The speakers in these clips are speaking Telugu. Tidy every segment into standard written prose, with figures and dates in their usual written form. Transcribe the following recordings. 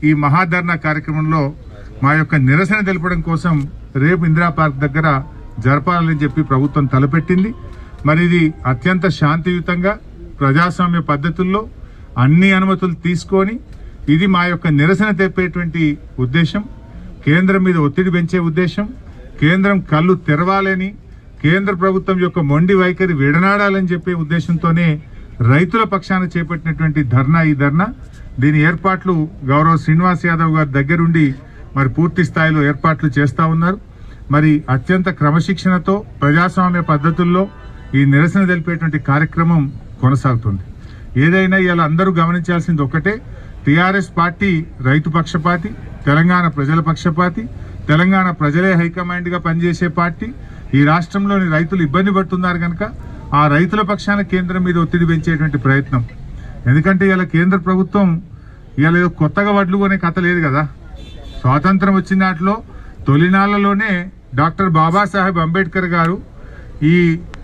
ఈ మహాధర్నా కార్యక్రమంలో మా యొక్క నిరసన తెలపడం కోసం రేపు ఇందిరా పార్క్ దగ్గర జరపాలని చెప్పి ప్రభుత్వం తలపెట్టింది. మరి ఇది అత్యంత శాంతియుతంగా ప్రజాస్వామ్య పద్ధతుల్లో అన్ని అనుమతులు తీసుకొని ఇది మా యొక్క నిరసన తెప్పేటువంటి ఉద్దేశం, కేంద్రం మీద ఒత్తిడి పెంచే ఉద్దేశం, కేంద్రం కళ్ళు తెరవాలని, కేంద్ర ప్రభుత్వం యొక్క మొండి వైఖరి విడనాడాలని చెప్పే ఉద్దేశంతోనే రైతుల పక్షాన చేపట్టినటువంటి ధర్నా ఈ ధర్నా. దీని ఏర్పాట్లు గౌరవ శ్రీనివాస్ యాదవ్ గారి దగ్గరుండి మరి పూర్తి స్థాయిలో ఏర్పాట్లు చేస్తా ఉన్నారు. మరి అత్యంత క్రమశిక్షణతో ప్రజాస్వామ్య పద్ధతుల్లో ఈ నిరసన తెలిపేటువంటి కార్యక్రమం కొనసాగుతుంది. ఏదైనా ఇలా అందరూ గమనించాల్సింది ఒకటే, టీఆర్ఎస్ పార్టీ రైతు పక్షపాతి, తెలంగాణ ప్రజల పక్షపాతి, తెలంగాణ ప్రజలే హైకమాండ్ గా పనిచేసే పార్టీ. ఈ రాష్ట్రంలోని రైతులు ఇబ్బంది పడుతున్నారు కనుక ఆ రైతుల పక్షాన కేంద్రం మీద ఒత్తిడి పెంచేటువంటి ప్రయత్నం. ఎందుకంటే ఇలా కేంద్ర ప్రభుత్వం ఇలా ఏదో కొత్తగా వడ్లు కొనే కథ లేదు కదా. స్వాతంత్రం వచ్చిన నాటిలో తొలినాళ్లలోనే డాక్టర్ బాబాసాహెబ్ అంబేద్కర్ గారు ఈ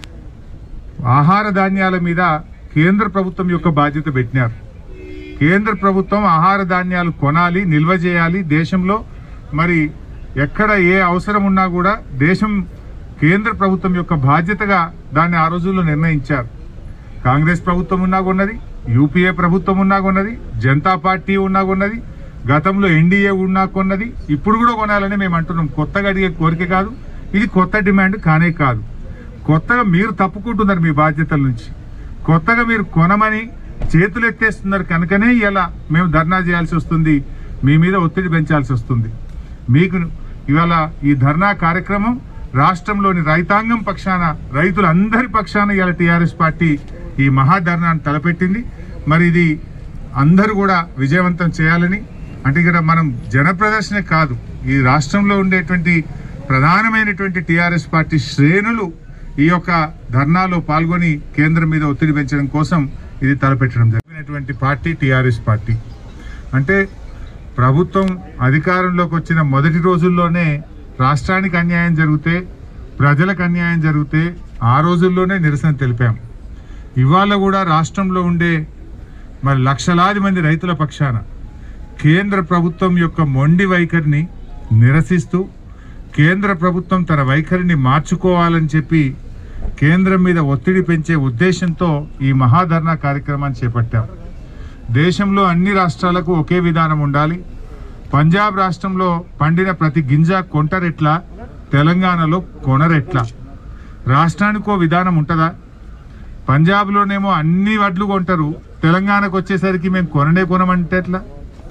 ఆహార ధాన్యాల మీద కేంద్ర ప్రభుత్వం యొక్క బాధ్యత పెట్టినారు. కేంద్ర ప్రభుత్వం ఆహార ధాన్యాలు కొనాలి, నిల్వ చేయాలి దేశంలో. మరి ఎక్కడ ఏ అవసరం ఉన్నా కూడా దేశం కేంద్ర ప్రభుత్వం యొక్క బాధ్యతగా దాన్ని ఆ రోజుల్లో నిర్ణయించారు. కాంగ్రెస్ ప్రభుత్వం ఉన్నా కొన్నది, యూపీఏ ప్రభుత్వం ఉన్నా కొన్నది, జనతా పార్టీ ఉన్నా కొన్నది, గతంలో ఎన్డీఏ ఉన్నా కొన్నది, ఇప్పుడు కూడా కొనాలని మేము అంటున్నాం. కొత్తగా అడిగే కోరిక కాదు, ఇది కొత్త డిమాండ్ కానే కాదు. కొత్తగా మీరు తప్పుకుంటున్నారు మీ బాధ్యతల నుంచి, కొత్తగా మీరు కొనమని చేతులు ఎత్తేస్తున్నారు కనుకనే ఇలా మేము ధర్నా చేయాల్సి వస్తుంది, మీ మీద ఒత్తిడి పెంచాల్సి వస్తుంది. మీకు ఇవాళ ఈ ధర్నా కార్యక్రమం రాష్ట్రంలోని రైతాంగం పక్షాన, రైతులందరి పక్షాన ఇవాళ టీఆర్ఎస్ పార్టీ ఈ మహాధర్నాను తలపెట్టింది. మరి ఇది అందరూ కూడా విజయవంతం చేయాలని, అంటే ఇక్కడ మనం జనప్రదర్శన కాదు, ఈ రాష్ట్రంలో ఉండేటువంటి ప్రధానమైనటువంటి టీఆర్ఎస్ పార్టీ శ్రేణులు ఈ యొక్క ధర్నాలో పాల్గొని కేంద్రం మీద ఒత్తిడి పెంచడం కోసం ఇది తలపెట్టడం జరిగినటువంటి పార్టీ టీఆర్ఎస్ పార్టీ. అంటే ప్రభుత్వం అధికారంలోకి వచ్చిన మొదటి రోజుల్లోనే రాష్ట్రానికి అన్యాయం జరిగితే, ప్రజలకు అన్యాయం జరిగితే ఆ రోజుల్లోనే నిరసన తెలిపాం. ఇవాళ కూడా రాష్ట్రంలో ఉండే మరి లక్షలాది మంది రైతుల పక్షాన కేంద్ర ప్రభుత్వం యొక్క మొండి వైఖరిని నిరసిస్తూ, కేంద్ర ప్రభుత్వం తన వైఖరిని మార్చుకోవాలని చెప్పి కేంద్రం మీద ఒత్తిడి పెంచే ఉద్దేశంతో ఈ మహాధర్నా కార్యక్రమాన్ని చేపట్టాం. దేశంలో అన్ని రాష్ట్రాలకు ఒకే విధానం ఉండాలి. పంజాబ్ రాష్ట్రంలో పండిన ప్రతి గింజ కొంటరెట్లా, తెలంగాణలో కొనరెట్లా? రాష్ట్రానికో విధానం ఉంటుందా? పంజాబ్లోనేమో అన్ని వడ్లు కొంటారు, తెలంగాణకు వచ్చేసరికి మేము కొనమంటే ఎట్లా?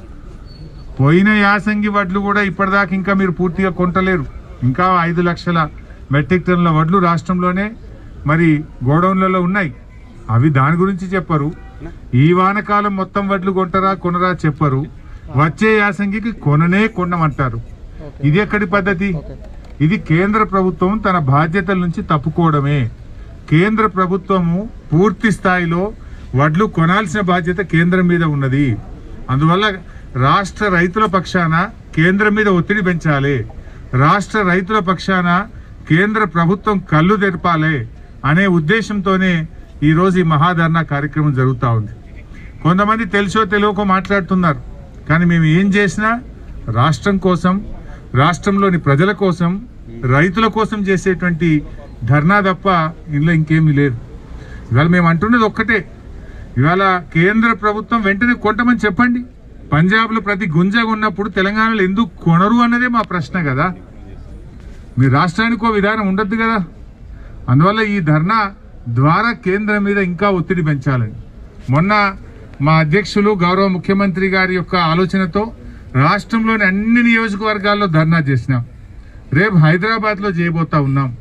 పోయిన యాసంగి వడ్లు కూడా ఇప్పటిదాకా ఇంకా మీరు పూర్తిగా కొంటలేరు. ఇంకా 5 లక్షల మెట్రిక్ టన్నుల వడ్లు రాష్ట్రంలోనే మరి గోడౌన్లలో ఉన్నాయి. అవి దాని గురించి చెప్పరు. ఈ వానకాలం మొత్తం వడ్లు కొంటారా కొనరా చెప్పరు. వచ్చే యాసంగికి కొనమంటారు. ఇది ఎక్కడి పద్ధతి? ఇది కేంద్ర ప్రభుత్వం తన బాధ్యతల నుంచి తప్పుకోవడమే. కేంద్ర ప్రభుత్వము పూర్తి స్థాయిలో వడ్లు కొనాల్సిన బాధ్యత కేంద్రం మీద ఉన్నది. అందువల్ల రాష్ట్ర రైతుల పక్షాన కేంద్రం మీద ఒత్తిడి పెంచాలి, రాష్ట్ర రైతుల పక్షాన కేంద్ర ప్రభుత్వం కళ్ళు తెరపాలి అనే ఉద్దేశంతోనే ఈరోజు ఈ మహాధర్నా కార్యక్రమం జరుగుతూ ఉంది. కొంతమంది తెలుసో తెలియకో మాట్లాడుతున్నారు, కానీ మేము ఏం చేసినా రాష్ట్రం కోసం, రాష్ట్రంలోని ప్రజల కోసం, రైతుల కోసం చేసేటువంటి ధర్నా తప్ప ఇందులో ఇంకేమీ లేదు. ఇవాళ మేము అంటున్నది ఒక్కటే, ఇవాళ కేంద్ర ప్రభుత్వం వెంటనే కొంటమని చెప్పండి. పంజాబ్లో ప్రతి గుంజగా ఉన్నప్పుడు తెలంగాణలో ఎందుకు కొనరు అన్నదే మా ప్రశ్న కదా. మీ రాష్ట్రానికో విధానం ఉండద్దు కదా. అందువల్ల ఈ ధర్నా ద్వారా కేంద్రం మీద ఇంకా ఒత్తిడి పెంచాలని మొన్న మా అధ్యక్షులు గౌరవ ముఖ్యమంత్రి గారి యొక్క ఆలోచనతో రాష్ట్రంలోని అన్ని నియోజకవర్గాల్లో ధర్నా చేసినాం. రేపు హైదరాబాద్లో చేయబోతా ఉన్నాం.